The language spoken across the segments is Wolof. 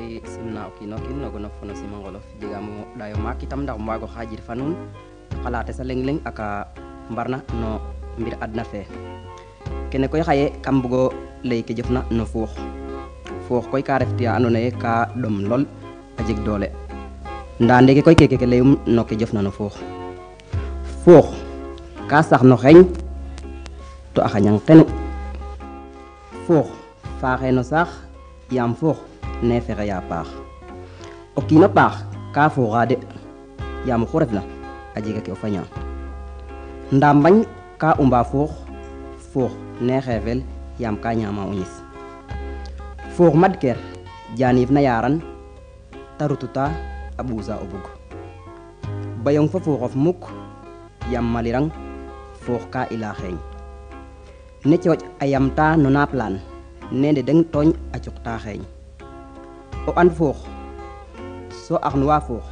maxey simna o kiino kiin nogono fo no simangolof jegamo ɗayo maak itam ndax um waago xaajir fa nuun xalates a leng leng aka mbarna no mbir adna fe kene koy xaye kam bugo ley ke jofna no fuux fuux koy ka ref tiya ando naye ka ɗom lool a jeg doole nda ndege koy keke ke leyum no ke jofna no fuux fuux ka sax no xeeñ to a xañang xenu fuux faaxe no saax yaam fuux ne fexe ya paax o kiino paax ka fuuxa de yaam oxu refna a jega ke o faña nda mbañ ka umba fuux fuux ne xeefel yaam ka ñaama o ñis fuux madker jaaniif na yaran te rututa a ɓuusa o bug bayong fo fuuxof muk yaam malirang fuux ka ila xeeñ ne cooƴ a yamta no naap laan nende deng tooñ a cuqta xeeñ o an fuux so axnuwa fuux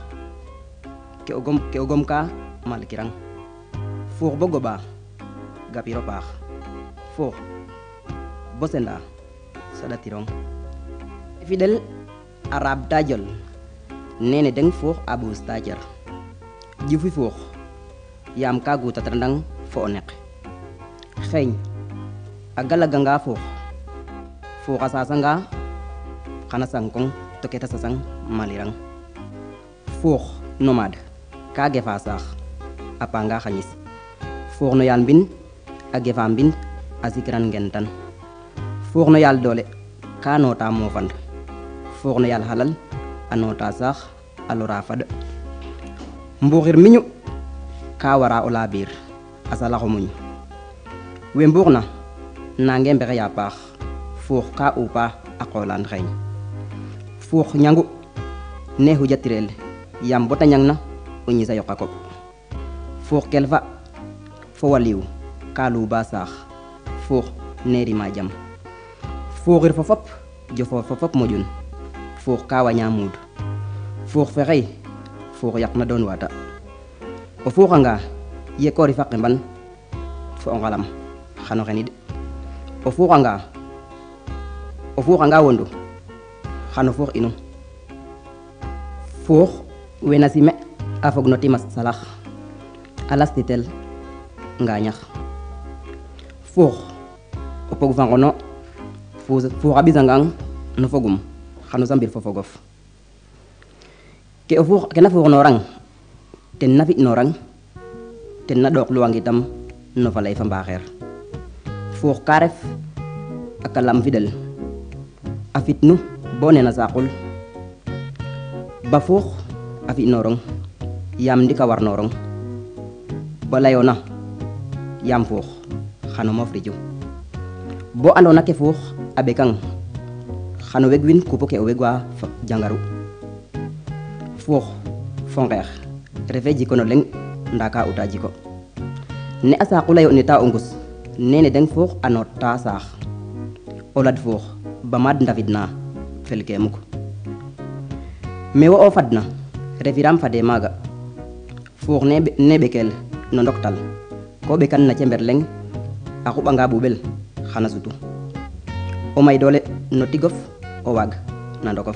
ke o gom ka malkirang fuux bo goɓa gapiro paax fuux bo senda saɗatirong fidel a raabta jol nene deng fuux a ɓuusta cer ƴufi fuux yaam ka gutatrandang fo o neq xeeñ a galaganga fuux fuux a sasanga xana sangkong to kete sasang malirang fuux nomade ka gefa saax a panga xañis fuux no yaal mbin a gefa mbin a sikran ngentan fuux no yaal doole ka noota mofand fuux no yaal halal a noota saax a lora fad mbuxir miñu ka wara o laabir a salaxo muñ we mbuxna nange mbexeya paax fuux ka upa a qolaan xeeñ fuux ñangu ne xujatirel yaam bota ñangna o ñisa yoqa koɓ fuux kelfa fo waliw ka luuba saax fuux ne rima jam fuuxir fo fop jofoor fo fop moƴun fuux ka waña muud fuux fexey fuux yaqna doon wata o fuuxanga yekoori fa qemban fo o ngalam xano xenid o fuuxanga wondu xano fuux inu fuux wena sime a fog no timas salax a lastitel ngañax fuux o pog fa ngono fuux a ɓisangang no fogum xano sambir fo fogof kena fuuxnorang ten na fi'norang ten na ɗookluwangitam no faley fa mbaxeer fuux ka ref a kalam fidel a fitnu bo nena saqul ba fuux a fi'norong yaam ndika warnorong ba leyona yaam fuux xano moof riju bo andona ke fuux a ɓekang xano weg kupo ke o wegwa jangaru fuux fo ngeex refe jiko no leng nda ka uta jiko ne a saqula yo'nita o ngus nene deng fuux a noota saax o lad fuux ba mad ndafidna felke muk me wo o fadna refiram fade maaga fuux ne ɓekel no ndoktal ko ɓekan na cember leng a xuɓanga ɓuɓel xana sutu o may doole no tigof o waag na ndokof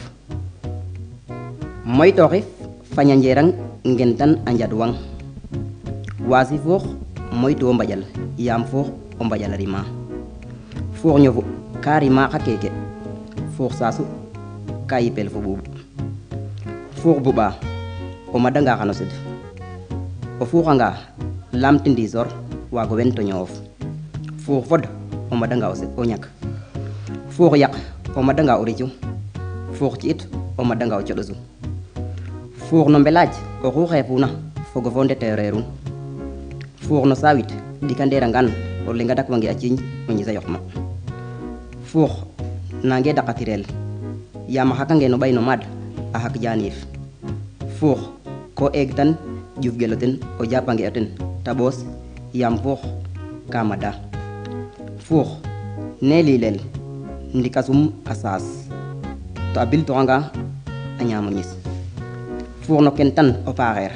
moytooxif fañanjerang ngentan a njadwang waasi fuux moytu o mbaƴal yaam fuux o mbaƴal a rima fuux ñofu ka rima xa keke fuux saasu ka yipel fo ɓuuɓ fuux buɓa o madanga xano sed o fuuxanga lamti ndisor waago wen to ñoowof fuux fod o madanga o ñak fuux yaq o madanga o ricu fuux ci'it o madanga o coɗosu fuux no mbelaaj oxu xeefuna fogo fo ndetereerun fuux no saawit ɗikanderangan o lenga dakwange a ciiñ o ñisa yoq ma fuux nange daqatirel yaam a xakange no ɓay no maad a xak jaaniif fuux ko eeg tan ƴuf gelo ten o japange o ten ta ɓoos yaam fuux ka mada fuux ne lilel ndika sum a saas to a bil toxanga a ñaamo ñis fuux no ken tan o paaxeer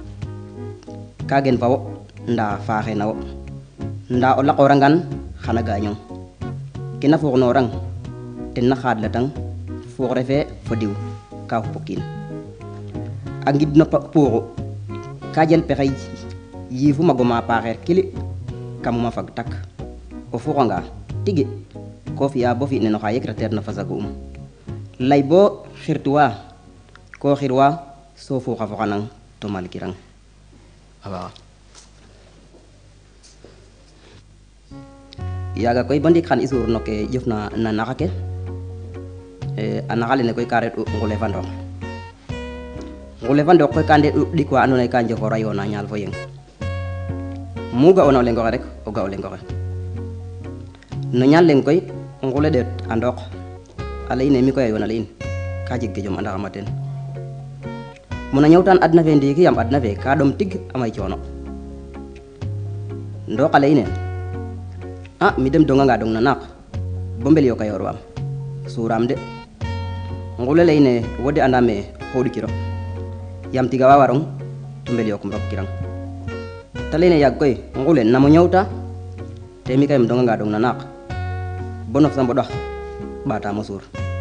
ka gen fa wo nda faaxe na wo nda o laqorangan xana gañong kena fuuxnorang ten na xaadlatang fuux refe fo diw ka fokin a ngid no puuxu ka jel pexey yiifu magoma paaxeer kili kamuma fag tak o fuxanga tigi ko fi'a bo fi neno xa yegreteer na fasagu lay bo xirtuwa ko xirwa so fuxa foxanang to malkirang awa yaga koy bo ndik xan i suur no ke jofna na naxa ke a naxa lene koy ka re'u ngule fa ndok ngule fa ndok koy ka nde ɗik wa andoona yee ka njofora yoona ñaal fo yeng mu ga'oona o lengo xe rek o ga o lengo xe no ñaal leng koy ngule ɗeet a ndok a leyine mi koy a yoona le in ka jeg ke jom andaxama ten mona ñawtaan adna fe ndiiki yaam adna fe ka ɗom tig a may coono ndok a leyine a mi dem donganga dong na naaq bo mbel yo kayoor waam suuraam de ngule leyine wo de andame xooɗikiro yaam tiga wa warong to mbel yokum rok kirang ta leyine yaag koy ngule namo ñawta te mi kay im donganga dong na naaq bo nof sa mboɗax ɓaatamo suur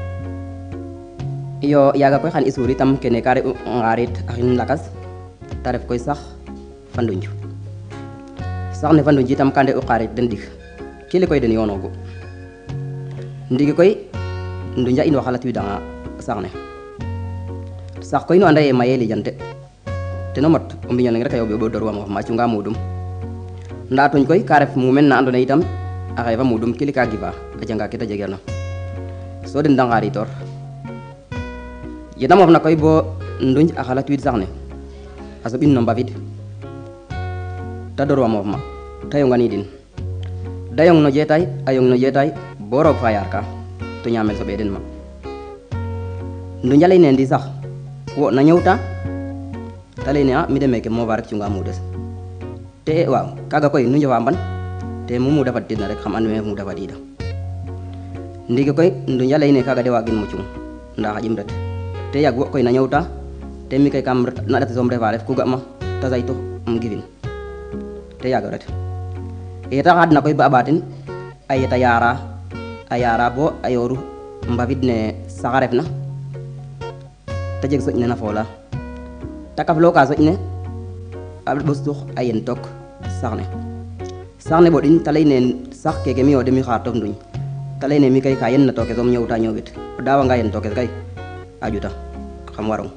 iyo yaga koy xan i suur itam kene ka re'u ngarit axin lakas te ref koy sax fa ndunj sax ne fa ndunj itam ka nde'u qarit den dik kili koy den yonogu ndiki koy ndunja in wa xalatidanga sax ne sax koy nu anda ye maye lijante teno mat o mbiño leng rek a yoɓe ɓo dorwam of ma cunga mudum nda tuñ koy ka ref mumen na andona itam a xeefa mudum kili ka gifa a janga ke ta jegeerna so den da ngaritor yeta moof na koy bo ndunj a xalatid sax ne a soɓin no mbafid ta dorwa moof ma ta yonganidin da yong no jetay a yong no jetay bo roog fa yaar ka to ñaamel soɓe den ma ndunja leyne ndi sax wo na ñawta ta leyne a mi de meke moofa rek cunga mudes te waaw kaga koy nu njofa mban te mu muda fadidna rek xam ando me muda fadida ndiki koy ndunja leyne kaga de waagin mo cung nda xaƴim ret te yag wo koy na ñawta te mi kay kam na ɗate soom refa ref ku ga'ma ta saytu um gifin te yaga ret yeta xadna koy ba a ɓatin a yeta yara bo a yooru mbafid ne saxa refna te jeg soƴ ne na foola te kaflo ka soƴ ne a ɓostux a yen took sax ne ɓoɗin te leyne sax keke mi yo de mi xaar tof nduñ te leyne mi kay ka yen na tooke soom ñowta ñoowit o dawanga yen tookes kay a ƴuta xam warong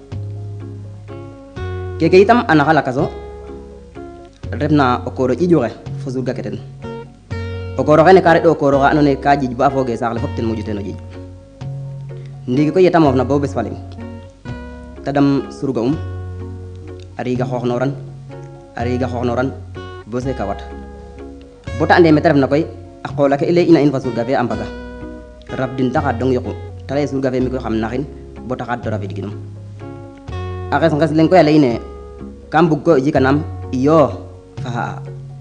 keke itam a naxa lakaso refna o kooro ƴiƴuxe fo surga ke ten o kooro xene ka reɗo o kooro xa andoona yee ka jij ba a fooge saax le fop ten moƴu teen o jij ndiiki koy yeta moof na bo bes fa leŋ te dam surga a riiga xooxnoran bo seeka wat bo ta ande mete refna koy a qoola ke i lay ina in fa surga fe a mbaga rabdin ta xaad dong yoqu te leye surga fe mi koy xam naxin bo ta xaad to rabid ginum a xes leŋ koy a leyine kam bug koy o jikanam iyo fa xa'a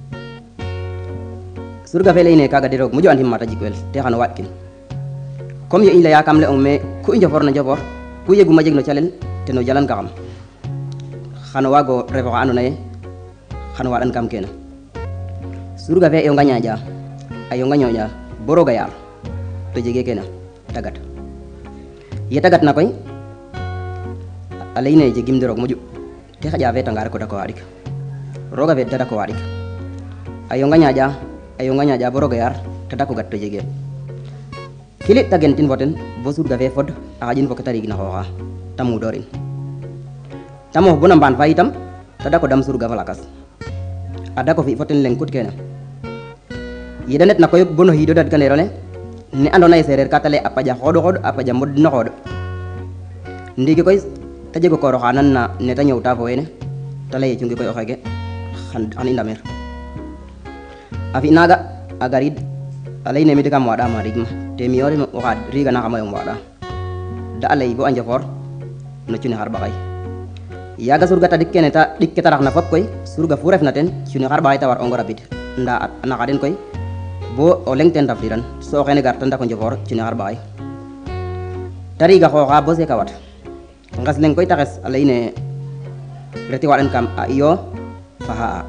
surga fe leyine kaga de roog moƴo andim mata jikwel te xano waaɗ kin comme ye i leya kam leyong me ku i njofor na njofor ku yeguma jeg no calel teno jalan ka xam xano waago refo xa andoona yee xano waaɗan kam kene surga fe yonga ñaaƴa bo rooga yaar to jege kene tagat ye tagat na koy a leyine jegim de roog moƴu te xaƴa fetanga rek o dako waaɗik rooga feed te dako waaɗik a yonga ñaaƴa bo rooga yaar te dako gat to jege kili te gen tin fo ten bo surga fe fod a xaƴin fo ke te riigna xooxa te mudorin te moof bona mbaan fa itam te dako dam surga fa lakas a dako fi fo ten leŋ kut kene yede net na koy bo no xiido dadganero le ne andoona yee seereer ka te lay a paƴa xooɗ a paƴa mbod no xooɗ ndiiki koy te jeg o kooro xa nan na ne te ñowta fo wene te leye cungi koy o xeeke xan i ndamer a fi naaga a garid a leyne mi de kam waaɗa ma riigma te mi yo rem oxa riiga naxama yom waaɗa da a ley bo a njofor no cune xarɓaxay yaga surga tadik kene ta ɗik ke ta raxna fop koy surga fu refna ten cune xarɓaxay ta war ongo rabid nda a naxa den koy bo o leŋ ten rafdiran so o xene gar ta ndako njofor cune xarɓaxay te riiga xooxa bo seeka wat nges leŋ koy ta xes a leyine reti waɗan kam a iyo fa xa'a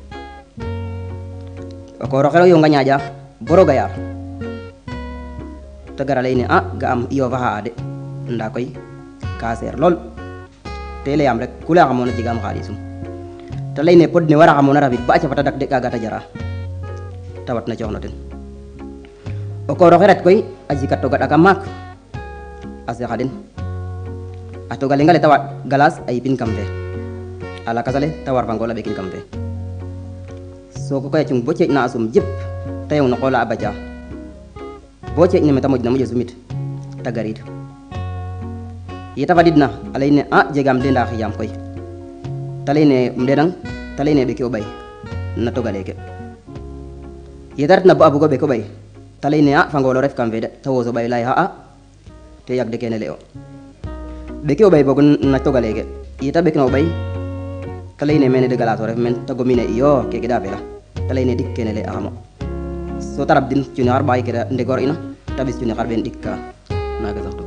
o kooro xe yonga ñaaƴa bo rooga yaar te gara leyne a ga'am iyo fa xa'a de nda koy ka seer lool te layam rek ku la xamoona jegam xalisum te lay ne pod ne wara xamoona rabit ba ca fata dak de kaga ta jara tawat na joxna den o kooro xe ret koy a jika toga ɗaka maak a seexa den a toga lenga le ta waɗ galas a yipin kam fe a lakasale ta war fa ngool a ɓekin kam fe soko koy a cung bo ceeƴna a sum jip te yong no qoola a baca bo ceeƴna meta moƴna moƴo sumit ta garid yeta fadidna a leyne a jegam de nda xiyam koy te leyne um ndenang te leyne ɓeki o ɓay na toga leke yeta retna bo a bugo ɓeko ɓay te leyne a fa ngoolo ref kam fe de te woso ɓay lay xa'a te yag de kene le o ɓeki o ɓay boog na toga leke yeta ɓekna o ɓay te leyne mene de galas o ref men te gomine iyo keke da fela te leyne dik kene le axamo so te rab din cuni xar ɓaxay ke ndegor ina te ɓis cuni xar ɓen ɗik ka naga saxtu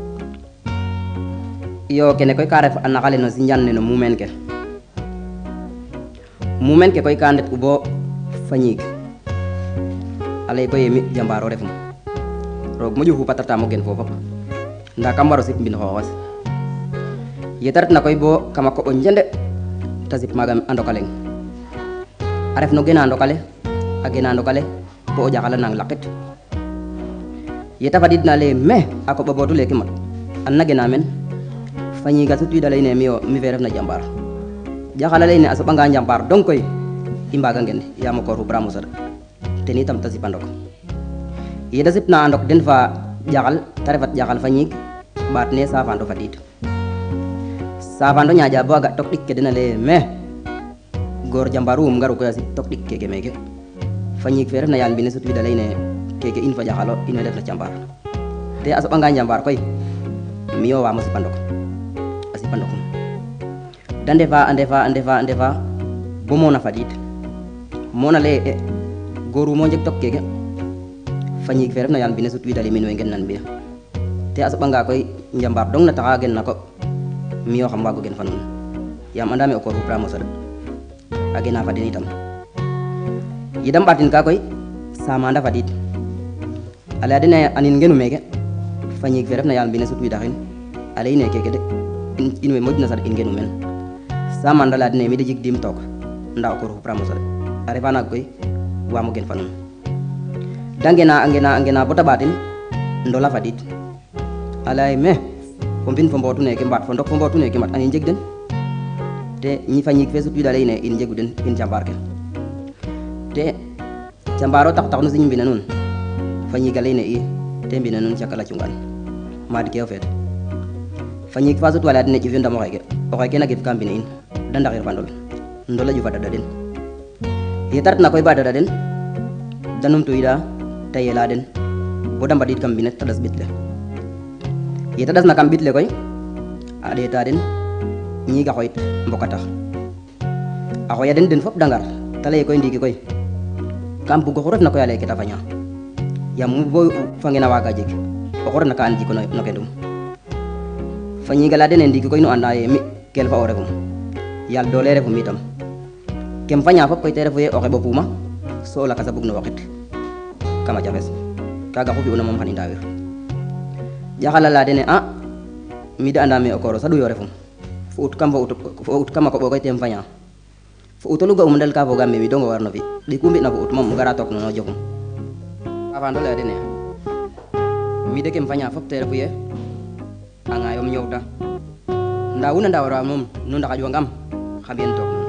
iyo kene koy ka ref a naxa le no sinjan ne no mumeen ke mumeen ke koy ka ndet u bo fa ñiig a ley koye mi jambaro refum roog moƴu xupatatamo gen fo fop nda kam waro sip mbin xooxes yeta retna koy bo kama koɓo njende te sip maaga a ndoka leng a ref no gena ndokale a gena ndokale bo o ƴaxala nang laqit yeta fadidna leye me a koɓo bootu leke mat an na gena men fa ñiiga sutwiida leyne mi fe refna jambar ƴaxala leyne a soɓanga njambar donc koy i mbaga ngen yaam o koor xupramo sada ten itam te sipa ndok yeta sipna a ndok den fa ƴaxal te refat ƴaxal fa ñiig ɓaat ne safando fadiid safando ñaaƴa bo a ga tok ɗik ke den a leye me goor jambaru um ngaru koy a sip tok ɗik keke meke fa ñiig fe refna yaal mbine sutwiida leyne keke in fa ƴaxalo in way ndefna jambar te a soɓanga njambar koy miyo wamo sipa ndok a sipa ndokum de ndefa a ndefa a ndefa a ndefa bo mona fadiid mona leye e goor mo jeg tok keke fa ñiig fe refna yaal mbine sutwiida le min we ngen nan mbiya te a soɓanga koy njambar dong na taxa gen na ko miyo xam waago gen fa nuun yaam andame o koor xupramo sada a gena fa den itam yedam ɓatin ka koy samanda fadiid a leya dene anin ngenu meke fa ñiig fe refna yaal mbine sutwiida xin a leyine keke de in we moƴna sad in ngenu men samanda leya dene mi de jik dim took nda o koor xupramo sada a refa naga koy wamo gen fa nuun de ngena a ngena a ngena bota ɓatin ndola fadiid a leyaye me o mbin fo mbootu neke mbaat fo ndok fo mbootu neke mat ani njeg den te ñi fa ñiig fe sutwiida leyne in njegu den in jambar ke te jambaro tax nu siñ mbina nuun fa ñiiga leyne i te mbina nuun cakala cungan maad ke o feet fa ñiig fa sutwa leya dene ƴufi ndamo xeke o xeke na gef ka mbina in de ndaxir fa ndol ndola ƴufa dada den yeta retna koy ba dada den de numtuwiida te yela den bo de mbadiid kam mbine te ɗas ɓit le yeta ɗasna kam ɓit le koy a ɗeeta den ñiiga xoyit mboka tax a xoya den fop de ngar te leye koy ndiiki koy kam bugo xu refna koy a leye ke ta faña yaam mu bo fa ngena waaga jeg oxu refna ka an jiko no kendum fa ñiiga leya dene ndiiki koy nu anda ye mi kel fa o refum yaal doole refum itam kem faña fop koy te refu ye o xeɓo puuma so o lakasa bug no woqit kama jafes kaga xu fi'una moom xan i ndawir ƴaxala leya dene a mi de andame o kooro saɗu yo refum fo ut kam a koɓo koy tem faña fo utolu ga um ndel ka fogame mi dongo warno fi ɗiku mbi'na fo ut moom gara took nono jofum afando leya dene mi de kem faña fop te refu ye a ŋayom ñoowta nda wuna ndawara moom nu ndaxaƴwangam xa mbiyen took nun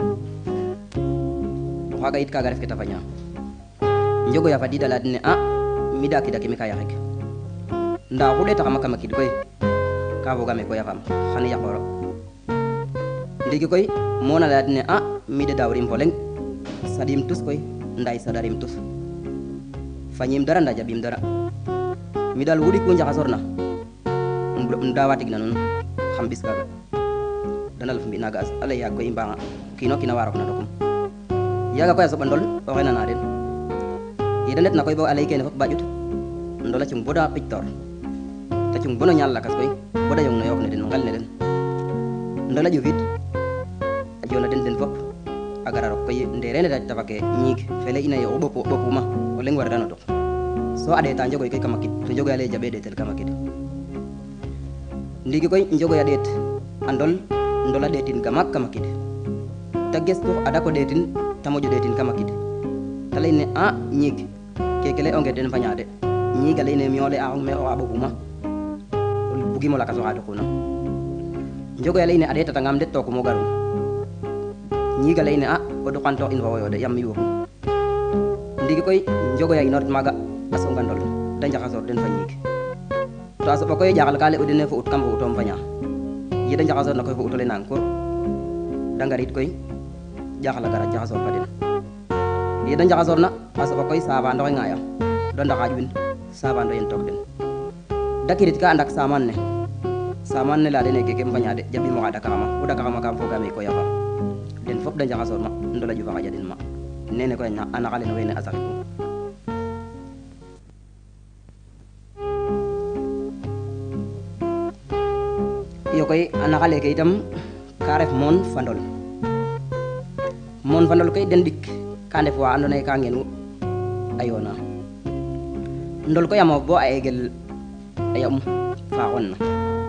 o xaaga yit kaga ref ke ta faña njogoya fadiida leya dene a mi de a kida ke mi ka yaxik nda oxu ɗetaxama kama kid koy ka fogame koy a faam xan yaqoro ndiki koy mona leya dene a mi de dawrim fo leŋ saɗim tus koy nday saɗarim tus fañim dara nda jaɓim dara mi dal wuɗiku njaxasorna um dawa tig na nuun xam ɓis kaga dana laf mbi naga a ley yaag koy i mbaxa kino kiina wa rok na ndokum yaga koy a soɓa ndol oxey nana den yede ndet na koy bo a ley kene fop ba ƴut ndola cung boda pictor te cung bono ñaal lakas koy boda yong no yook ne den ngel ne den ndola ƴufit a jona den fop a gara rok koy nderene tafa ke ñiig fele ina ye o ɓopuma o leŋ war dano dok so a ɗeeta njogoy koy kama kid to njogoy a leye jaɓe ɗeetel kama kid ndiki koy njogoy a ɗeet andol ndola detin gamak kamakide ta gestu ada ko detin tamojo detin kamakide talayne a nyig kekele onge den fanyade nyiga lene miole a me o abuma bugi mo la kaso hado kuna njogo ya lene adeta tangam de to ko mo garu nyiga lene a o do kanto in wayo de yam yugo ndigi koy njogo ya inort maga aso ngandol dan jaxasor den fa nyig to aso bakoy jaxal kale o dene fo ut kam fo utom fanya yida jaxasor nakoy fo utole nan ko dangarit koy jaxala gara jaxasor fa den yida jaxasor na aso bakoy saba ndoy ngaya don da xajwin saba ndoy en tok den dakirit ka andak saman ne la dene ke kem fanya de jabi mo ada kama uda kama kam fo game ko yafa den fop da jaxasor ma ndola ju fa jadin ma nene koy ana xale no wene asaritu yo koy ana xale ke itam ka ref mon fandol koy den dik ka ndef wa andona ka ngenu ayona ndol koy amo bo a egel ayam faaxon na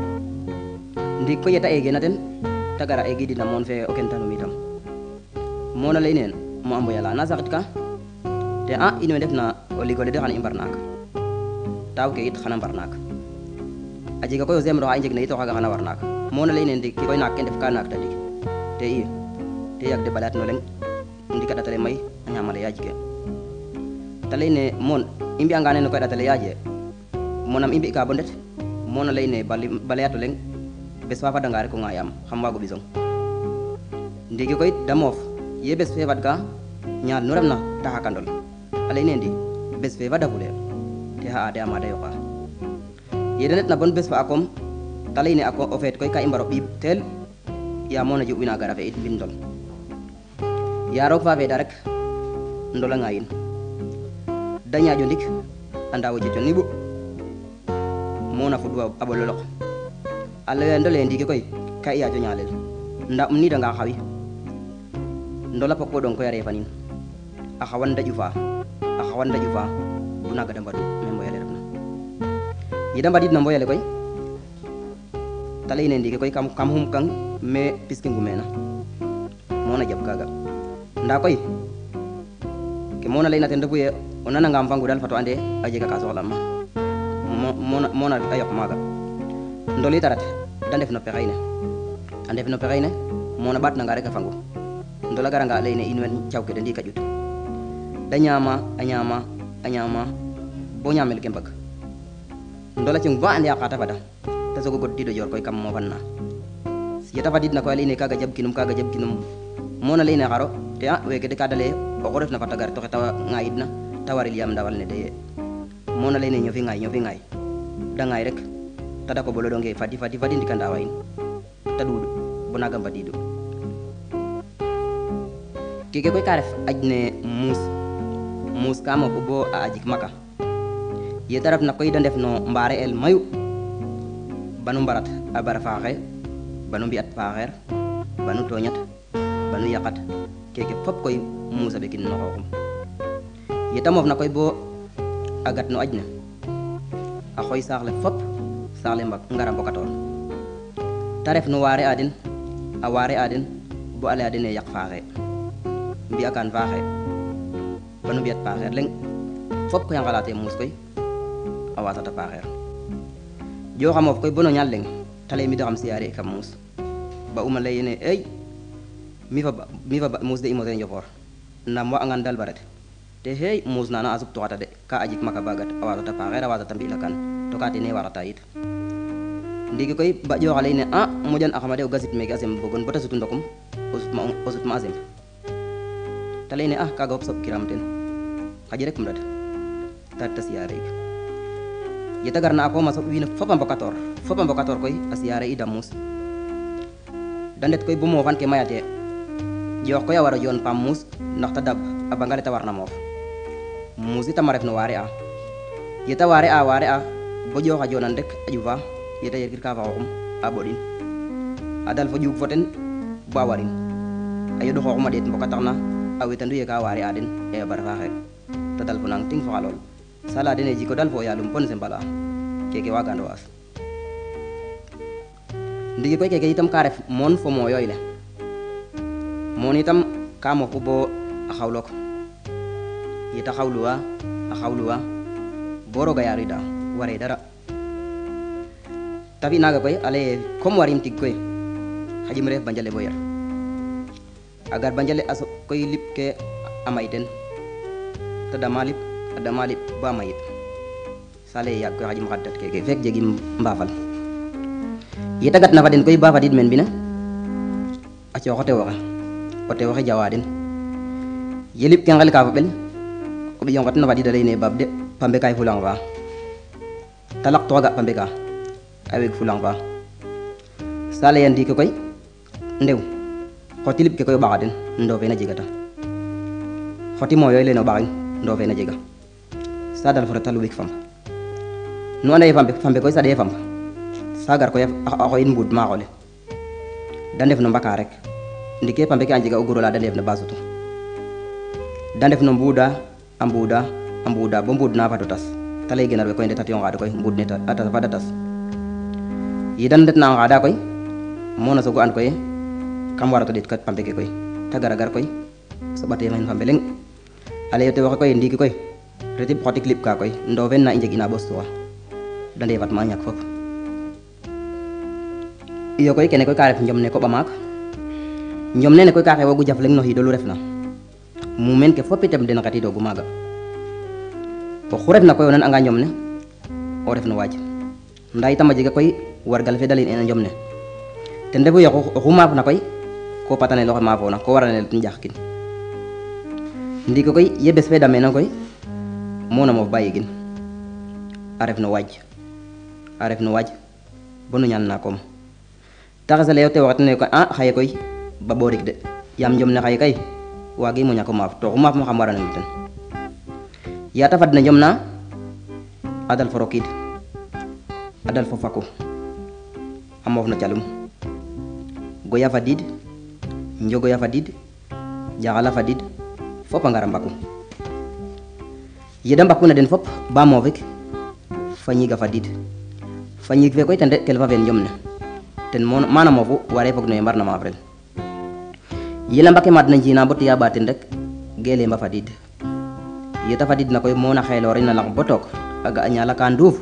ndik koy yeta egena ten tagara egi dina mon fe o kentanum itam mona lay neen mo ambo yala na saxit ka te ino def na o ligole de xana i mbarnak taw ke it xana mbarnak a jega koy o semro xa i njeg na it o xaga xana warnak mona lay neen ndik koy naak ke ndef ka naak tadik te te yag de balat no leng ndika datale may a ñamale yaaj ke te lay ne mon i mbi'anga nene koy datale yaaje monam i mbi ka bo ndet mona lay ne balayato leng bes fa fadanga rek o ŋayam xam waago ɓisong ndiki koy da moof ye bes fe fad ka ñaal nu refna te xakandol a ley ne ndi bes fe fadafule te xa'a de amada yoqa ye de ndet na bon bes fa a kom te ley ne o feet koy ka i mbaro ɓiib teel ya mona juɓ wina gara fe it mbin ndol ya roog fa feeda rek ndola ŋayin da ñaaƴo ndik a ndawo jeco niɓu mona fudwa a ɓololok a leya ndole ndiki koy ka i yaajo ñaalel nda nidanga xawi ndola pok wo ɗong koy a refanin a xawan da ƴufa bu naga da mbadu me mboyale refna yida mbadid na mboyale koy te leyne ndiki koy kam xum kang me pis ke ngumena mona jab kaga nda koy ke mona leyna ten refu ye o nanangam fa ngudal fato ande a jega ka soxla ma mona a yoq maga ndoli tarat da ndef no pexey ne mona ɓaat nanga rek a fangu ndola garanga leyne in wen caw ke de ndi ka ƴut da ñama a ñama bo ñamel ke mbag ndola cung ba ande a xa ta fada te sogo god dido jor koy kam mofan na yeta fadid na koy a leyne kaga jab kinum mona leyne xaro te weke de ka da leye oxu refna fata gar toxe ta ŋayid na ta waril yam ndawal ne de mona leyne ñofi ŋaay da ŋaay rek ta dako bolo donge fadi ndika ndawa in ta ɗuuɗ bo naga mbadidu keke koy ka ref aj ne muus ka moof bo a ajik maka ye te refna koy da ndef no mbare el mayu banu mbarat a bara faaxe banu mbi'at paaxeer banu toñat banu yaqat keke fop koy muus a ɓekin no xooxum ye te moof na koy bo a gat no aj ne a xooy saax le fop saax le ngara mbokatoor te ref no waare a den bo a laya dene yaq faaxe mbi'a kan faaxe banu mbi'at paaxeer leŋ fop koy a ngalate muus koy a wasata paaxeer joxa moof koy bono ñaal leŋ te leye mi de xam siyaare kam muus ba uma leyene ey mi fa muus de i mose njofoor nam wa angan dal baret te hey muus nana a suptuxata de ka a jik maka bagat a wasata paaxeer a wasata mbi'la kan to ka tene warata yit ndiki koy ba ƴoxa leyne moƴan axama de o gasit meke a sem bogon bata sutu ndokum o sutma a sem te leyne kaga fop soɓkiram ten xaƴi rek um ret ta ret a siyaare ik yete garna a koom a soɓ wiin fop a mbokatoor koy a siyaare ida muus da ndet koy bo moofan ke mayate ƴoox koy a waro yoon paam muus ndax te dab a bangale te warna moof muus itam a ref no waare a yete waare a bo ƴooxa joonan rek a ƴufa yete yerkir ka fa xooxum a ɓoɗin a dal fo ƴuug fo ten bo a warin a yoɗo xooxum a ɗeet mboka taxna a wetandu ye ka waare a den e a bara faaxe te dal fo nang ting fo xa lool sala dene jiko dal fo yaalum pon se mbala keke wagando waas ndigi koy keke itam ka ref moon fo mooyoy le moon itam ka mofu bo a xawlok yeta xawluwa bo roga yarida ware dara tafi naga koy ale comme warim tig koy xajim ref banjale bo yar agar banjale aso koy lip ke amay den ta dama lip ba mayit sale yag koy xajim xaddat keke fek jegim mbafal yeta gat na fa den koy ba fadid men bina a coxote waxe jawa den yelip ke ngel ka fa bel o bi yongat na fadid lay ne bab de pambe kay fulang fa talak toga pambe ka aweg fulang fa sale yandi ko koy ndew xoti lip ke koy baxa den ndo fe na jegata xoti moyoy le no baxin ndo fe na jega sa dal fota lu wik fam no ande fambe koy sa de fam sagar koy a xoyin mbud ma xole da ndef no mbaka rek ndike pambe ke a njega o goro la da ndef na basutu da ndef no mbuda a mbuda bo mbud na fado tas ta lay genar we koy ndeta tiyo ngada koy mbud ne ta fada tas yidan ndet na ngada koy mona sogo an koy kam warato det kat pambe ke koy ta gara koy so bate men fambe leng ale yote waxe koy ndiki koy retib xoti clip ka koy ndo fen na i njegina bostuwa da ndefat ma ñak fop iyo koy kene koy ka ref njom ne ko ɓamak njom nene koy ka xewogu jaf leng no xiidolu refna mumen ke fop itam den xatidogu maaga oxu refna koy o nan anga njom ne o ref no waaj nda itam a jega koy wargal fe dalin ena njom ne ten refu ye oxu maaf na koy ko patanel oxe maafona ko waranel ten njaxkin ndiki koy ye bes fe damena koy mona moof ba yegin a ref no waaj bonu ñaan na koom taxes ale te waxatne ko a xaye koy ba borik de yam njom ne xaye kay wagi mo ñako maaf to xu maaf mo xam waranel ten yata fadna njom na adal fo rokid adal fo faku a moof no calum goya fadid njogoya fadid jaxala fadid fop a ngara mbaku yeda mbakuna den fop ba moofik fa ñiga fadid fa ñig fe koy ten de kel fa fen njom ne ten mana moofu ware fog no ye mbarna maaf ren yela mbake mad na njina bo tiya ɓaten rek gele mba fadid yeta fadid na koy mona xelorin na lang bo took a ga a ñala ka nduuf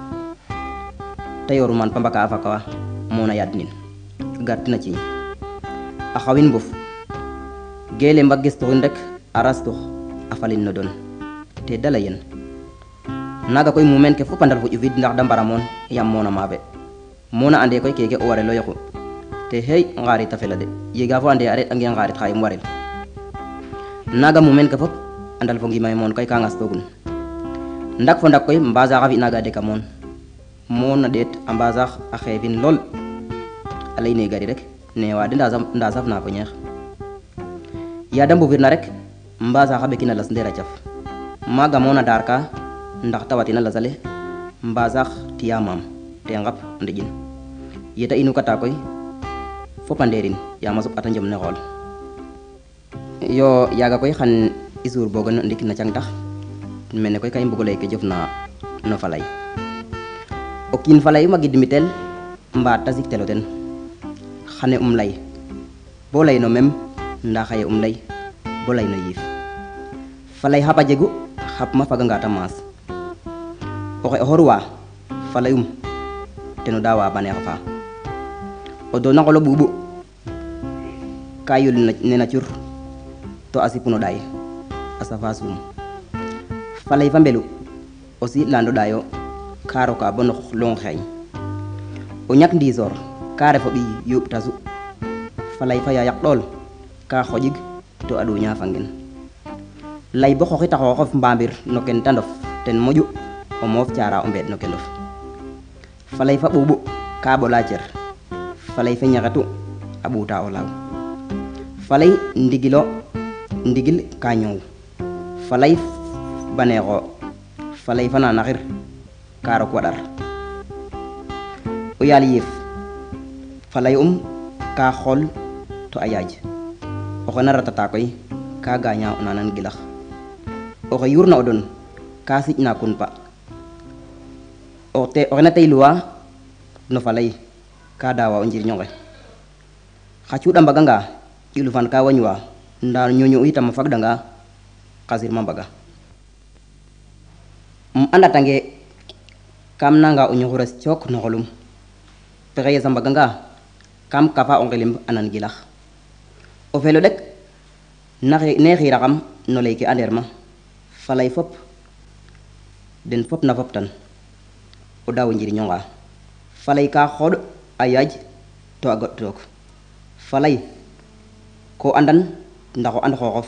te yoru man pamba ka a fakawa mona yad nin gartina ciiñ a xawin mbuf gele mba gestuxin rek a rastux a falin no don te dala yen naga koy mumen ke fop a ndal fo ƴufid ndax da mbara moon yam mona maafe mona ande koy keke o warelo yoqu te hey ngarit a fela de yega fo ande a ret ange ngarit xayim warel naga mumen ke fop a ndal fo ngimay moon koy ka ngastogun ndak fo ndak koy mbasax a fi naga deka moon mona ndeet a mbasax a xeefin lool a ley ne gari rek newa de nda saf na fo ñeex ya da mbufirna rek mbasax a ɓekin a las ndeer a caf maga mona daar ka ndax tawatina lasale mbasax tiya maam te ngap ndeƴin yeta inu kata koy fopa nderin yama soɓ ata njom ne xool yo yaga koy xan i suur boga no ndik na cang tax mene koy ka i mbugo ley ke jofna no falay o kiin falay ma gidmitel mbaat ta siktelo ten xane lay bo lay no mem nda xaye lay bo lay no yiif falay xapa jegu xap ma faga nga ta maas oxe o xorwa falayum teno dawa baneex fa o doona ngolo ɓuɓu ka yul nena cur to a sipu no ɗaay a safa suum falay fa mbelu aussi lando ɗayo ka roka bo no long xeeñ o ñak ndisoor ka refo ɓiy yuɓ tasu falay fa yayaq ɗool ka xoƴig to a ɗuña fa ngen lay bo xoxita xooxof mbamir no ken ta ndof ten moƴu o moof cara o mbeed no kendof falay fa ɓuɓu ka ɓola cer falay fa ñaxetu a ɓuta o laaw falay ndigil ka ñoow falay baneexo falay fa nanaxir ka rok waɗar o yaal yiif falay ka xool to a yaaj oxe na ratata koy ka gaña o nanan gilax oxe yurna o don ka siƴna kun pa oxe na teyluwa no falay ka dawa o njirño nge xa cuuɗa mbaganga ƴulufan ka wañwa nda ñoño itam a fagdanga xasirma mbaga andatange kam nanga o ñuxures cook no xolum pexe yesa mbaganga kam kafa o ngelim anan gilax o felo ɗek ne xiraxam no leyke andeer ma falay fop den fop na fop tan o daawo njiriñonga falay ka xooɗ a yaaj to a goɗ took falay ko andan ndax o and xooxof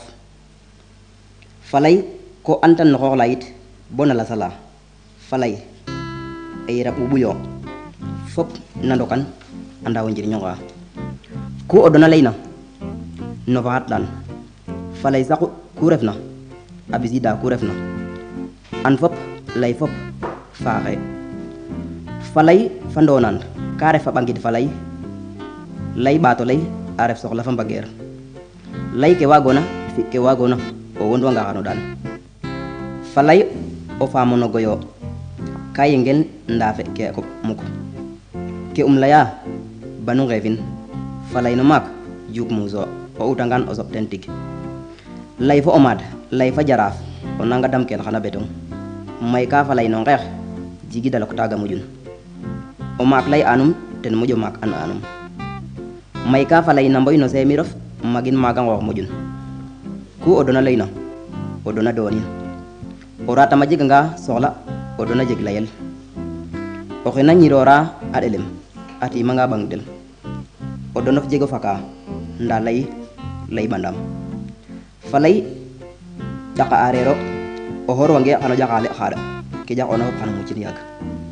falay ko antan no xoox la yit bo na lasala falay a yera ɓuɓuyo fop na ndokan a ndaawo njiriñonga ku o dona leyna no faxat ɗaan falay saqu ku refna a ɓisida ku refna an fop lay fop faaxe falay fa ndonan ka ref a ɓangid falay lay ɓaato lay a ref soxla fa mbageer lay ke waagona fi ke waagona o wondwanga xano ɗaan falay o faamo no goyo ka yengel ndafe ke a koɓ muk ke leya banu ngeefin falay no maak juug muuso o utangan o soɓ ten tig lay fo o maad lay fa jaraaf o nanga dam kel xana betong may ka falay no ngeex jigida lok taaga mujun o maak lay anum ten moƴo maak an anum may ka falay na mboy no seemirof magin maaga ngoox mujun ku o dona leyna o dona doonin o ratama jeganga soxla o dona jeg layel o xina ñiroora a ɗelem a timanga ɓang del o donof jego faka nda lay ɓandam falay ƴaqa areero o xorwange xano ƴaqale xaɗa ke ƴaqona fop xano mucin yaag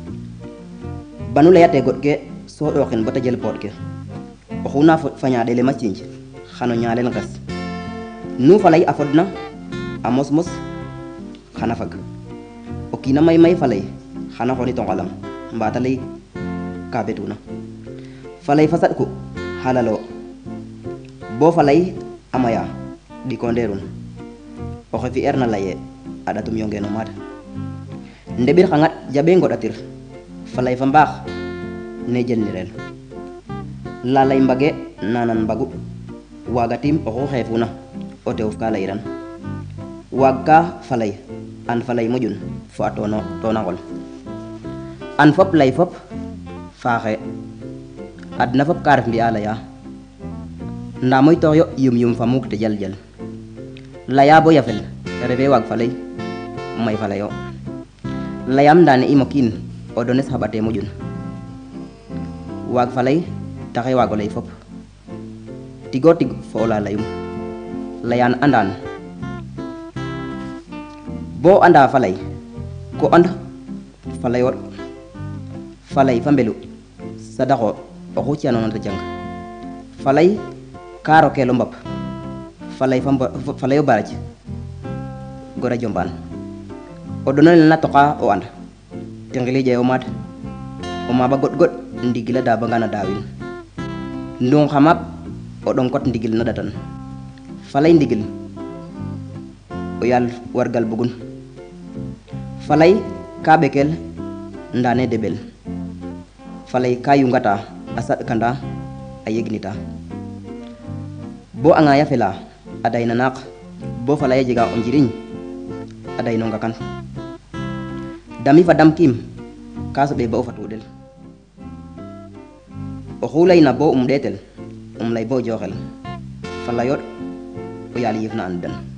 banu leyate goɗ ke so ɗoxin bata jel poot ke oxuna faña ɗelem a ciinj xano ñaalel nges nu falay a fodna a mos mos xana fag o kiina may falay xana xoni to ngalam mbata lay ka betuna falay fa saɗku xalalo bo falay a maya ɗiko ndeerun oxe fi'eer na laye a ɗatum yongeno maad ndeɓir xa ŋaɗ jaɓe ngoɗatir falay fa mbaax ne jel nirel lalay mbage nanan mbagu wagatim oxu xeefuna o tewof ka layran waag ka falay an falay moƴun fo a toona ngol an fop lay fop faaxe adna fop ka ref mbi'a laya nda moytoox yo yum fa muuk te jal laya bo yafel refe waag falay may falayo layam nda ne im o kiin o dones xaɓate moƴun waag falay taxe waago lay fop tigo tig fo o lalayum layan andan bo anda falay ko and falay wo falay fa mbelu sadaxo oxu ci'anoona ta jang falay ka rokelo mbap falay o baraj gora jombaan o donale na toqa o and te ngilije o maad o maaba goɗ ndigil a daabanga na daawin ndung xamap o ɗongkot ndigil na ɗatan falay ndigil o yaal wargal bugun falay ka ɓekel ndane deɓel falay ka yungata a saɗkanda a yegnita bo a ŋaya fela a dayna naaq bo falay a jega o njiriñ a daynonga kan dami fa dam kiim ka soɓe ba o fatuɗel oxu layna bo ɗeetel lay bo jooxel falayo o yaal yiif na an den